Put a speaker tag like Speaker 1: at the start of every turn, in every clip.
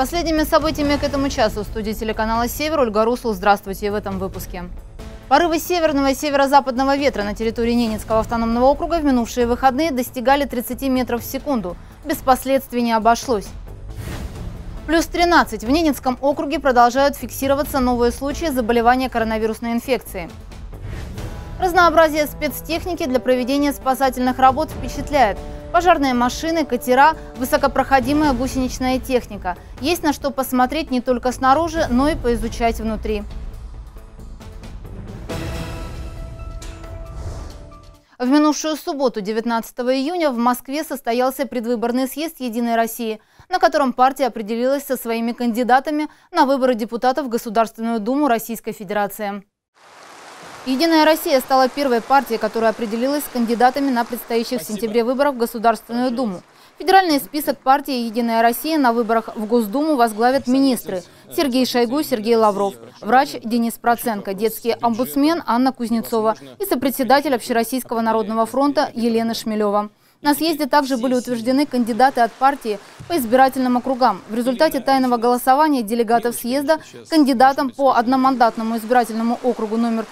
Speaker 1: последними событиями к этому часу в студии телеканала «Север» Ольга Руслу. Здравствуйте в этом выпуске. Порывы северного и северо-западного ветра на территории Ненецкого автономного округа в минувшие выходные достигали 30 метров в секунду. Без последствий не обошлось. Плюс 13. В Ненецком округе продолжают фиксироваться новые случаи заболевания коронавирусной инфекцией. Разнообразие спецтехники для проведения спасательных работ впечатляет. Пожарные машины, катера, высокопроходимая гусеничная техника. Есть на что посмотреть не только снаружи, но и поизучать внутри. В минувшую субботу, 19 июня, в Москве состоялся предвыборный съезд «Единой России», на котором партия определилась со своими кандидатами на выборы депутатов в Государственную Думу Российской Федерации. «Единая Россия» стала первой партией, которая определилась с кандидатами на предстоящих в сентябре выборах в Государственную Думу. Федеральный список партии «Единая Россия» на выборах в Госдуму возглавят министры Сергей Шойгу, Сергей Лавров, врач Денис Проценко, детский омбудсмен Анна Кузнецова и сопредседатель Общероссийского народного фронта Елена Шмелева. На съезде также были утверждены кандидаты от партии по избирательным округам. В результате тайного голосования делегатов съезда кандидатом по одномандатному избирательному округу номер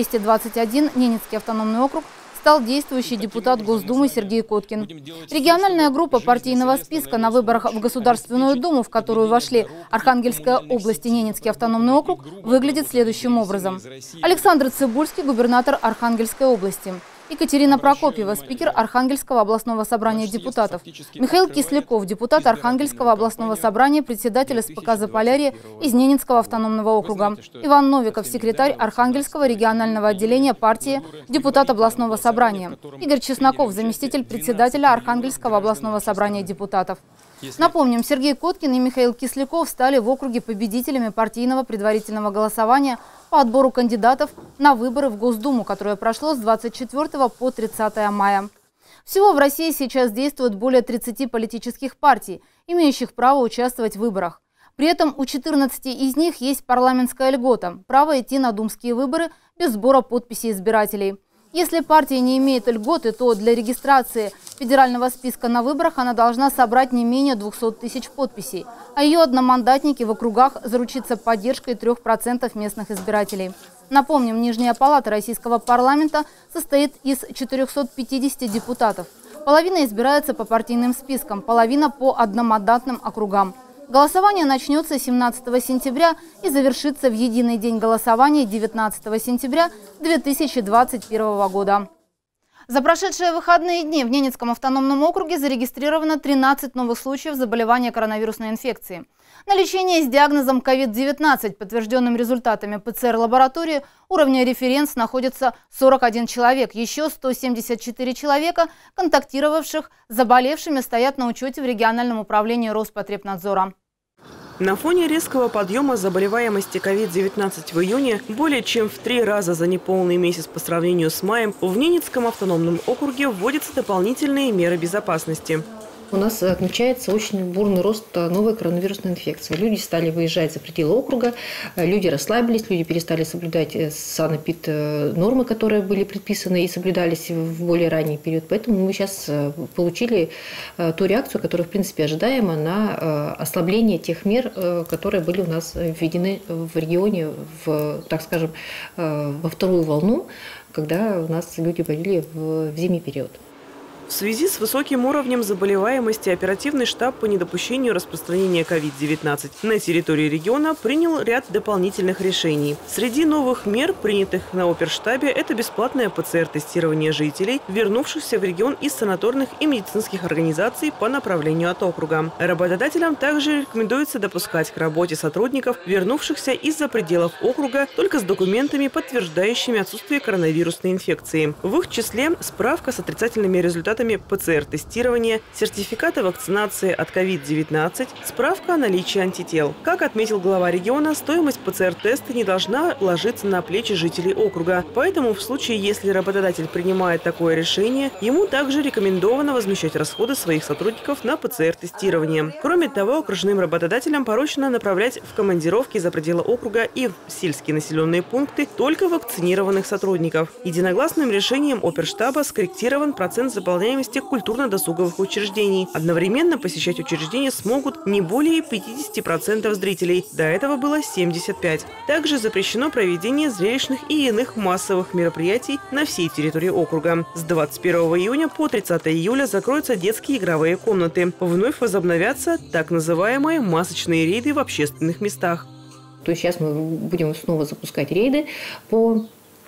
Speaker 1: 221 Ненецкий автономный округ стал действующий депутат Госдумы Сергей Коткин. Региональная группа партийного списка на выборах в Государственную Думу, в которую вошли Архангельская область и Ненецкий автономный округ, выглядит следующим образом. Александр Цыбульский, губернатор Архангельской области. Екатерина Прокопьева, спикер Архангельского областного собрания депутатов. Михаил Кисляков, депутат Архангельского областного собрания, председатель СПК «Заполярье» из Ненецкого автономного округа. Иван Новиков, секретарь Архангельского регионального отделения партии, депутат областного собрания. Игорь Чесноков, заместитель председателя Архангельского областного собрания депутатов. Напомним, Сергей Коткин и Михаил Кисляков стали в округе победителями партийного предварительного голосования по отбору кандидатов на выборы в Госдуму, которое прошло с 24 по 30 мая. Всего в России сейчас действует более 30 политических партий, имеющих право участвовать в выборах. При этом у 14 из них есть парламентская льгота – право идти на думские выборы без сбора подписей избирателей. Если партия не имеет льготы, то для регистрации федерального списка на выборах она должна собрать не менее 200 тысяч подписей, а ее одномандатники в округах заручиться поддержкой 3% местных избирателей. Напомним, Нижняя палата российского парламента состоит из 450 депутатов. Половина избирается по партийным спискам, половина по одномандатным округам. Голосование начнется 17 сентября и завершится в единый день голосования 19 сентября 2021 года. За прошедшие выходные дни в Ненецком автономном округе зарегистрировано 13 новых случаев заболевания коронавирусной инфекцией. На лечение с диагнозом COVID-19, подтвержденным результатами ПЦР-лаборатории, уровня референс находится 41 человек. Еще 174 человека, контактировавших с заболевшими, стоят на учете в региональном управлении Роспотребнадзора.
Speaker 2: На фоне резкого подъема заболеваемости COVID-19 в июне более чем в 3 раза за неполный месяц по сравнению с маем в Ненецком автономном округе вводятся дополнительные меры безопасности.
Speaker 3: У нас отмечается очень бурный рост новой коронавирусной инфекции. Люди стали выезжать за пределы округа, люди расслабились, люди перестали соблюдать санэпид-нормы, которые были предписаны и соблюдались в более ранний период. Поэтому мы сейчас получили ту реакцию, которая, в принципе, ожидаема на ослабление тех мер, которые были у нас введены в регионе, так скажем, во вторую волну, когда у нас люди болели в зимний период.
Speaker 2: В связи с высоким уровнем заболеваемости оперативный штаб по недопущению распространения COVID-19 на территории региона принял ряд дополнительных решений. Среди новых мер, принятых на оперштабе, это бесплатное ПЦР-тестирование жителей, вернувшихся в регион из санаторных и медицинских организаций по направлению от округа. Работодателям также рекомендуется допускать к работе сотрудников, вернувшихся из-за пределов округа, только с документами, подтверждающими отсутствие коронавирусной инфекции. В их числе справка с отрицательными результатами ПЦР-тестирования, сертификаты вакцинации от COVID-19, справка о наличии антител. Как отметил глава региона, стоимость ПЦР-теста не должна ложиться на плечи жителей округа. Поэтому в случае, если работодатель принимает такое решение, ему также рекомендовано возмещать расходы своих сотрудников на ПЦР-тестирование. Кроме того, окружным работодателям поручено направлять в командировки за пределы округа и в сельские населенные пункты только вакцинированных сотрудников. Единогласным решением оперштаба скорректирован процент заполняемости посещаемости культурно-досуговых учреждений. Одновременно посещать учреждения смогут не более 50% зрителей. До этого было 75%. Также запрещено проведение зрелищных и иных массовых мероприятий на всей территории округа. С 21 июня по 30 июля закроются детские игровые комнаты. Вновь возобновятся так называемые масочные рейды в общественных местах.
Speaker 3: То есть сейчас мы будем снова запускать рейды по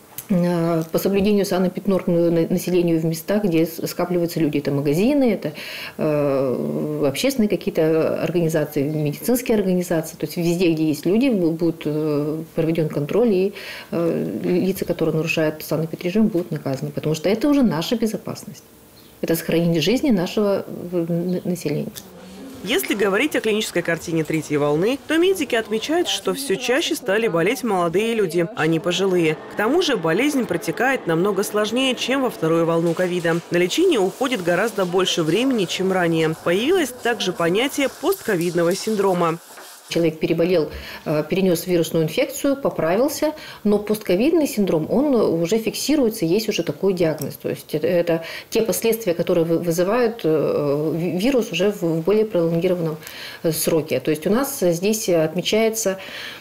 Speaker 3: соблюдению санэпиднорм населению в местах, где скапливаются люди. Это магазины, это общественные какие-то организации, медицинские организации. То есть везде, где есть люди, будет проведен контроль, и лица, которые нарушают санэпидрежим, будут наказаны. Потому что это уже наша безопасность. Это сохранение жизни нашего населения.
Speaker 2: Если говорить о клинической картине третьей волны, то медики отмечают, что все чаще стали болеть молодые люди, а не пожилые. К тому же болезнь протекает намного сложнее, чем во вторую волну ковида. На лечение уходит гораздо больше времени, чем ранее. Появилось также понятие постковидного синдрома.
Speaker 3: Человек переболел, перенес вирусную инфекцию, поправился, но постковидный синдром, он уже фиксируется, есть уже такой диагноз. То есть это те последствия, которые вызывают вирус уже в более пролонгированном сроке. То есть у нас здесь отмечается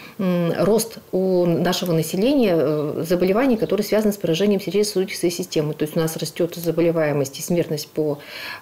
Speaker 3: рост у нашего населения заболеваний, которые связаны с поражением сердечно-сосудистой системы. То есть у нас растет заболеваемость и смертность по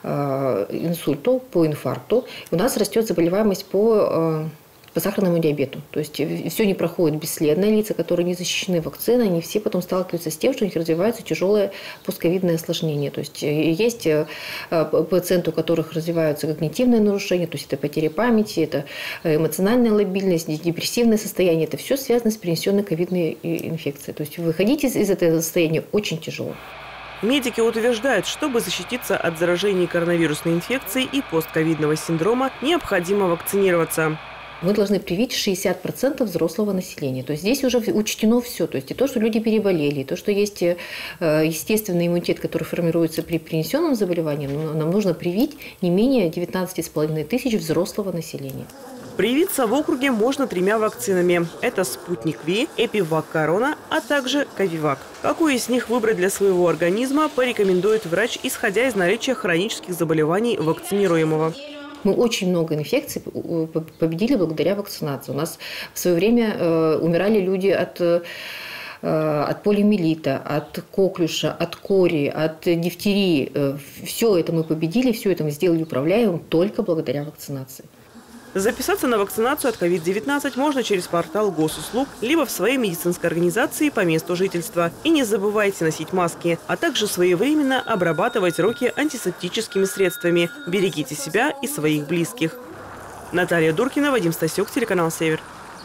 Speaker 3: инсульту, по инфаркту. У нас растет заболеваемость по сахарному диабету. То есть все не проходит бесследно. Лица, которые не защищены вакциной, они все потом сталкиваются с тем, что у них развивается тяжелое постковидное осложнение. То есть есть пациенты, у которых развиваются когнитивные нарушения, то есть это потеря памяти, это эмоциональная лабильность, депрессивное состояние. Это все связано с перенесенной ковидной инфекцией. То есть выходить из этого состояния очень тяжело.
Speaker 2: Медики утверждают, чтобы защититься от заражения коронавирусной инфекцией и постковидного синдрома, необходимо вакцинироваться.
Speaker 3: Мы должны привить 60% взрослого населения. То есть здесь уже учтено все. То есть и то, что люди переболели, и то, что есть естественный иммунитет, который формируется при перенесенном заболевании, нам нужно привить не менее 19,5 тысяч взрослого населения.
Speaker 2: Привиться в округе можно 3 вакцинами. Это «Спутник Ви», «Эпивак Корона», а также «Ковивак». Какую из них выбрать для своего организма, порекомендует врач, исходя из наличия хронических заболеваний вакцинируемого.
Speaker 3: Мы очень много инфекций победили благодаря вакцинации. У нас в свое время умирали люди от полиомиелита, от коклюша, от кори, от дифтерии. Все это мы победили, все это мы сделали управляемым только благодаря вакцинации.
Speaker 2: Записаться на вакцинацию от COVID-19 можно через портал Госуслуг, либо в своей медицинской организации по месту жительства. И не забывайте носить маски, а также своевременно обрабатывать руки антисептическими средствами. Берегите себя и своих близких. Наталья Дуркина, Вадим Стасюк, телеканал «Север».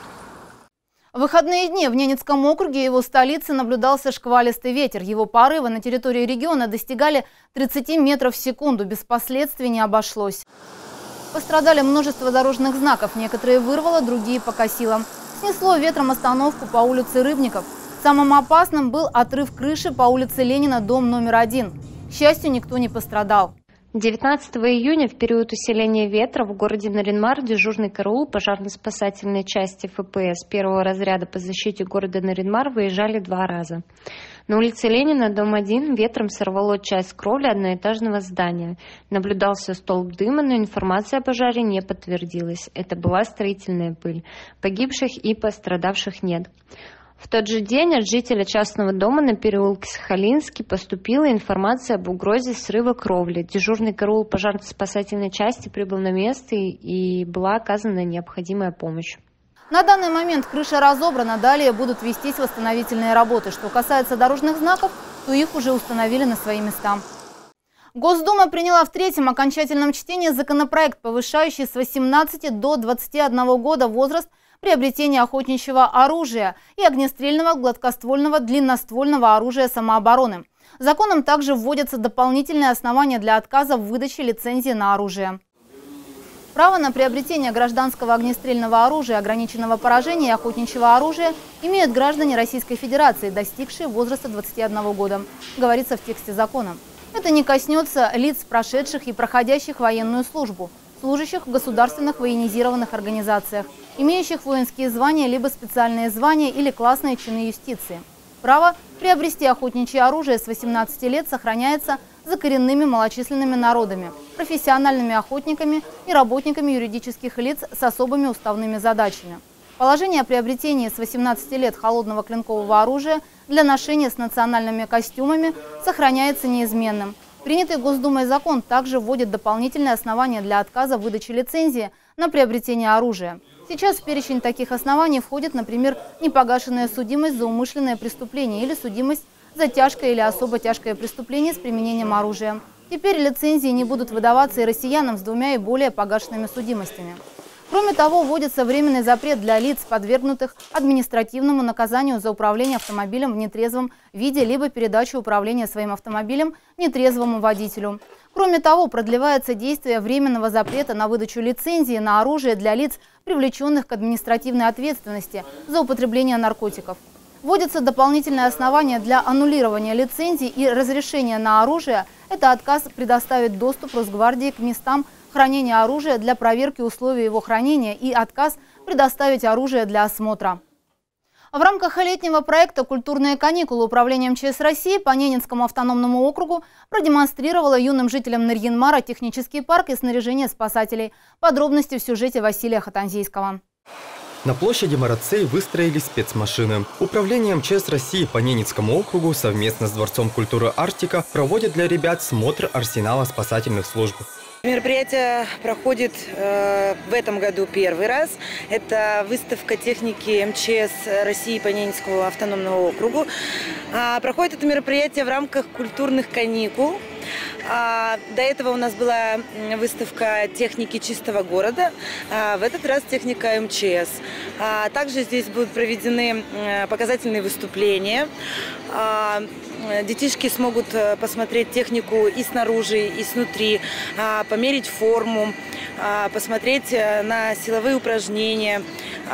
Speaker 1: В выходные дни в Ненецком округе и его столице наблюдался шквалистый ветер. Его порывы на территории региона достигали 30 метров в секунду. Без последствий не обошлось. Пострадали множество дорожных знаков. Некоторые вырвало, другие покосило. Снесло ветром остановку по улице Рыбников. Самым опасным был отрыв крыши по улице Ленина, дом номер 1. К счастью, никто не пострадал.
Speaker 4: 19 июня в период усиления ветра в городе Наринмар дежурный караул пожарно-спасательной части ФПС первого разряда по защите города Наринмар выезжали 2 раза. На улице Ленина, дом 1, ветром сорвало часть кровли одноэтажного здания. Наблюдался столб дыма, но информация о пожаре не подтвердилась. Это была строительная пыль. Погибших и пострадавших нет. В тот же день от жителя частного дома на переулке Сахалинский поступила информация об угрозе срыва кровли. Дежурный караул пожарно-спасательной части прибыл на место и была оказана необходимая помощь.
Speaker 1: На данный момент крыша разобрана, далее будут вестись восстановительные работы. Что касается дорожных знаков, то их уже установили на свои места. Госдума приняла в 3-м окончательном чтении законопроект, повышающий с 18 до 21 года возраст приобретения охотничьего оружия и огнестрельного гладкоствольного длинноствольного оружия самообороны. Законом также вводятся дополнительные основания для отказа в выдаче лицензии на оружие. Право на приобретение гражданского огнестрельного оружия, ограниченного поражения и охотничьего оружия имеют граждане Российской Федерации, достигшие возраста 21 года, говорится в тексте закона. Это не коснется лиц, прошедших и проходящих военную службу, служащих в государственных военизированных организациях, имеющих воинские звания либо специальные звания или классные чины юстиции. Право приобрести охотничье оружие с 18 лет сохраняется за коренными малочисленными народами, профессиональными охотниками и работниками юридических лиц с особыми уставными задачами. Положение о приобретении с 18 лет холодного клинкового оружия для ношения с национальными костюмами сохраняется неизменным. Принятый Госдумой закон также вводит дополнительные основания для отказа в выдаче лицензии на приобретение оружия. Сейчас в перечень таких оснований входит, например, непогашенная судимость за умышленное преступление или судимость за тяжкое или особо тяжкое преступление с применением оружия. Теперь лицензии не будут выдаваться и россиянам с 2 и более погашенными судимостями. Кроме того, вводится временный запрет для лиц, подвергнутых административному наказанию за управление автомобилем в нетрезвом виде либо передачу управления своим автомобилем нетрезвому водителю. Кроме того, продлевается действие временного запрета на выдачу лицензии на оружие для лиц, привлеченных к административной ответственности за употребление наркотиков. Вводятся дополнительные основания для аннулирования лицензий и разрешения на оружие. Это отказ предоставить доступ Росгвардии к местам хранения оружия для проверки условий его хранения и отказ предоставить оружие для осмотра. В рамках летнего проекта «Культурные каникулы» Управление МЧС России по Ненецкому автономному округу продемонстрировало юным жителям Нарьян-Мара технический парк и снаряжение спасателей. Подробности в сюжете Василия Хатанзийского.
Speaker 5: На площади Марацей выстроили спецмашины. Управление МЧС России по Ненецкому округу совместно с Дворцом культуры «Арктика» проводит для ребят смотр арсенала спасательных служб.
Speaker 6: Мероприятие проходит в этом году первый раз. Это выставка техники МЧС России по Ненецкому автономному округу. Проходит это мероприятие в рамках культурных каникул. До этого у нас была выставка техники чистого города, в этот раз техника МЧС. Также здесь будут проведены показательные выступления. Детишки смогут посмотреть технику и снаружи, и снутри, померить форму, посмотреть на силовые упражнения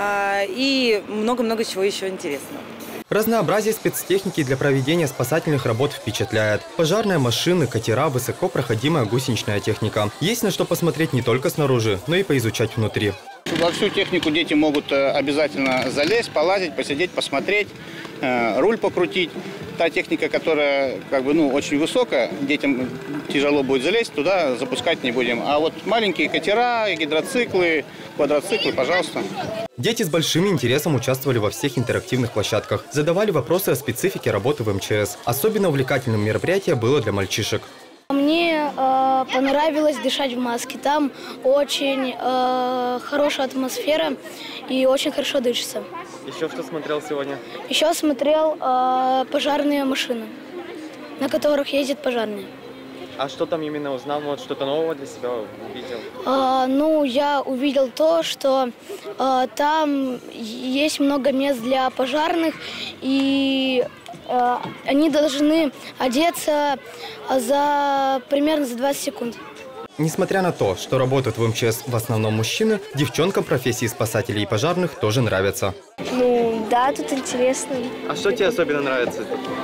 Speaker 6: и много-много чего еще интересного.
Speaker 5: Разнообразие спецтехники для проведения спасательных работ впечатляет. Пожарные машины, катера, высокопроходимая гусеничная техника. Есть на что посмотреть не только снаружи, но и поизучать внутри.
Speaker 7: Во всю технику дети могут обязательно залезть, полазить, посидеть, посмотреть, руль покрутить. Та техника, которая очень высокая, детям тяжело будет залезть, туда запускать не будем. А вот маленькие катера, гидроциклы, квадроциклы, пожалуйста.
Speaker 5: Дети с большим интересом участвовали во всех интерактивных площадках, задавали вопросы о специфике работы в МЧС. Особенно увлекательным мероприятие было для мальчишек.
Speaker 8: Мне понравилось дышать в маске. Там очень хорошая атмосфера и очень хорошо дышится.
Speaker 5: Еще что смотрел сегодня?
Speaker 8: Еще смотрел пожарные машины, на которых ездят пожарные.
Speaker 5: А что там именно узнал? Вот что-то нового для себя увидел?
Speaker 8: Я увидел то, что там есть много мест для пожарных, и они должны одеться примерно за 20 секунд.
Speaker 5: Несмотря на то, что работают в МЧС в основном мужчины, девчонкам профессии спасателей и пожарных тоже нравятся.
Speaker 8: Да, тут интересно.
Speaker 5: А что тебе особенно нравится?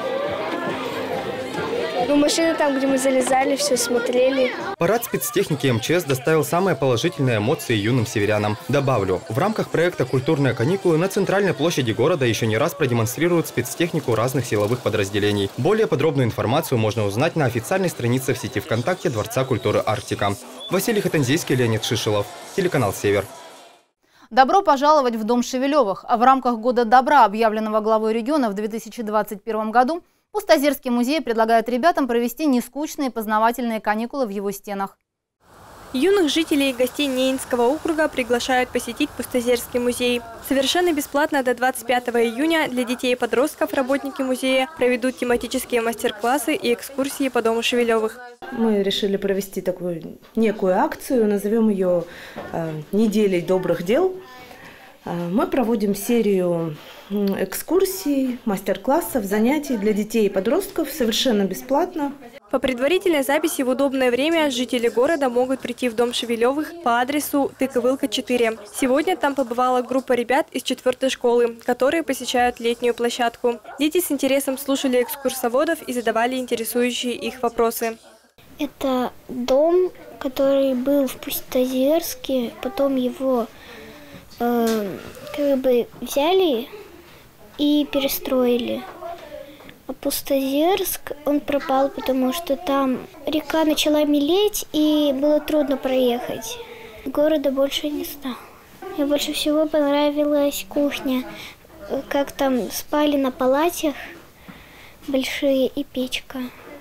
Speaker 8: Машины там, где мы залезали, все смотрели.
Speaker 5: Парад спецтехники МЧС доставил самые положительные эмоции юным северянам. Добавлю, в рамках проекта «Культурные каникулы» на центральной площади города еще не раз продемонстрируют спецтехнику разных силовых подразделений. Более подробную информацию можно узнать на официальной странице в сети ВКонтакте Дворца культуры «Арктика». Василий Хатанзийский, Леонид Шишелов, телеканал «Север».
Speaker 1: Добро пожаловать в Дом Шевелевых. В рамках Года добра, объявленного главой региона в 2021 году, Пустозерский музей предлагает ребятам провести нескучные познавательные каникулы в его стенах.
Speaker 9: Юных жителей и гостей Ненецкого округа приглашают посетить Пустозерский музей. Совершенно бесплатно до 25 июня для детей и подростков работники музея проведут тематические мастер-классы и экскурсии по Дому Шевелевых.
Speaker 10: Мы решили провести такую некую акцию, назовем ее «Неделей добрых дел». Мы проводим серию экскурсий, мастер-классов, занятий для детей и подростков совершенно бесплатно.
Speaker 9: По предварительной записи в удобное время жители города могут прийти в Дом Шевелевых по адресу Тыковылка, 4. Сегодня там побывала группа ребят из 4-й школы, которые посещают летнюю площадку. Дети с интересом слушали экскурсоводов и задавали интересующие их вопросы.
Speaker 8: Это дом, который был в Пустозерске, потом его взяли и перестроили.
Speaker 11: Пустозерск, он пропал, потому что там река начала мелеть и было трудно проехать. Города больше не стало. Мне больше всего понравилась кухня, как там спали на палатях большие и печка.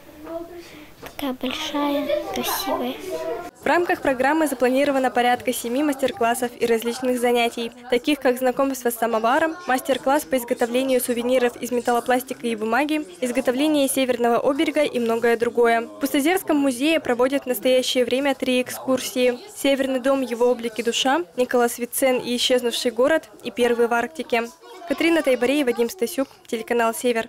Speaker 11: Такая большая, красивая.
Speaker 9: В рамках программы запланировано порядка 7 мастер-классов и различных занятий, таких как знакомство с самоваром, мастер-класс по изготовлению сувениров из металлопластика и бумаги, изготовление северного оберега и многое другое. В Пустозерском музее проводят в настоящее время 3 экскурсии: Северный дом, его облик и душа, Николас Вицен и исчезнувший город и первый в Арктике. Катерина Тайбарей, Вадим Стасюк, телеканал «Север».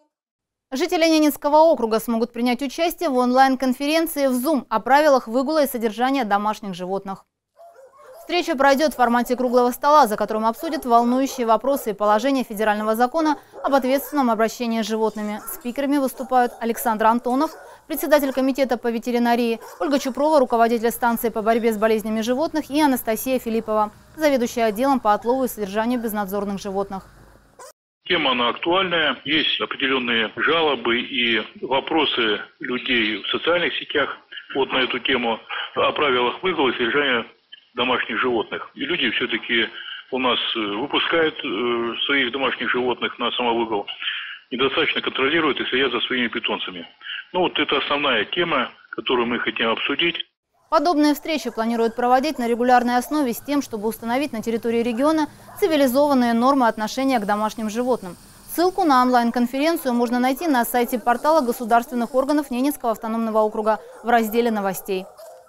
Speaker 1: Жители Ненецкого округа смогут принять участие в онлайн-конференции в Zoom о правилах выгула и содержания домашних животных. Встреча пройдет в формате круглого стола, за которым обсудят волнующие вопросы и положения федерального закона об ответственном обращении с животными. Спикерами выступают Александр Антонов, председатель комитета по ветеринарии, Ольга Чупрова, руководитель станции по борьбе с болезнями животных, и Анастасия Филиппова, заведующая отделом по отлову и содержанию безнадзорных животных.
Speaker 12: Тема, она актуальная. Есть определенные жалобы и вопросы людей в социальных сетях вот на эту тему о правилах выгула и содержания домашних животных. И люди все-таки у нас выпускают своих домашних животных на самовыгул, недостаточно контролируют и следят за своими питомцами. Ну вот это основная тема, которую мы хотим обсудить.
Speaker 1: Подобные встречи планируют проводить на регулярной основе с тем, чтобы установить на территории региона цивилизованные нормы отношения к домашним животным. Ссылку на онлайн-конференцию можно найти на сайте портала государственных органов Ненецкого автономного округа в разделе новостей.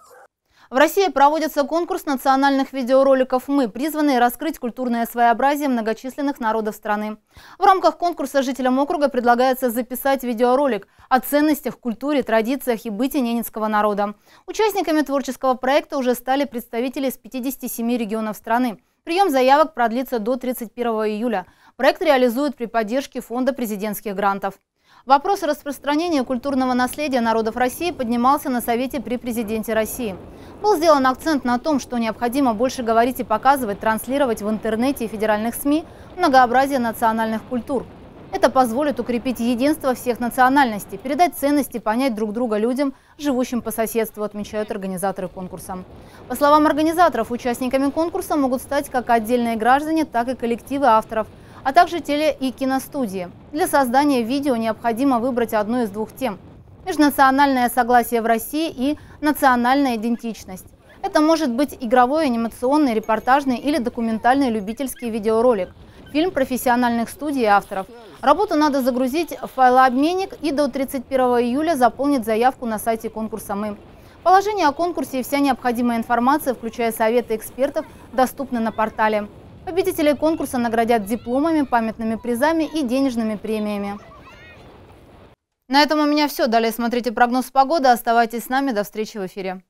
Speaker 1: В России проводится конкурс национальных видеороликов «Мы», призванный раскрыть культурное своеобразие многочисленных народов страны. В рамках конкурса жителям округа предлагается записать видеоролик о ценностях, культуре, традициях и быте ненецкого народа. Участниками творческого проекта уже стали представители из 57 регионов страны. Прием заявок продлится до 31 июля. Проект реализуют при поддержке Фонда президентских грантов. Вопрос распространения культурного наследия народов России поднимался на Совете при президенте России. Был сделан акцент на том, что необходимо больше говорить и показывать, транслировать в интернете и федеральных СМИ многообразие национальных культур. Это позволит укрепить единство всех национальностей, передать ценности, понять друг друга людям, живущим по соседству, отмечают организаторы конкурса. По словам организаторов, участниками конкурса могут стать как отдельные граждане, так и коллективы авторов, а также теле- и киностудии. Для создания видео необходимо выбрать одну из двух тем – межнациональное согласие в России и национальная идентичность. Это может быть игровой, анимационный, репортажный или документальный любительский видеоролик, фильм профессиональных студий и авторов. Работу надо загрузить в файлообменник и до 31 июля заполнить заявку на сайте конкурса «Мы». Положение о конкурсе и вся необходимая информация, включая советы экспертов, доступны на портале. Победителей конкурса наградят дипломами, памятными призами и денежными премиями. На этом у меня все. Далее смотрите прогноз погоды. Оставайтесь с нами. До встречи в эфире.